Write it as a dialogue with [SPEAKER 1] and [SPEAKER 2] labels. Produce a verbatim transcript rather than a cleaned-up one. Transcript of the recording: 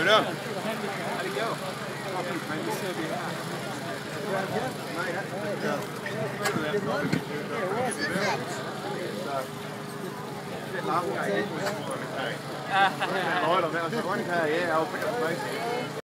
[SPEAKER 1] doing?
[SPEAKER 2] How'd it go? Oh, thanks, man. This will be hot.
[SPEAKER 1] one K, yeah, I'll pick up the basics.